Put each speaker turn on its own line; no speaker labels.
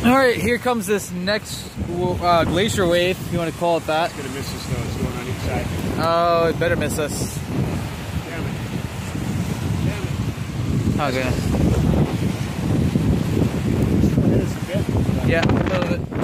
Alright, here comes this next glacier wave, if you want to call it that.
It's going to miss us though, it's going on each side.
Oh, it better miss us.
Damn it. Damn it.
Oh, goodness.
It is a bit.
Yeah, a little bit.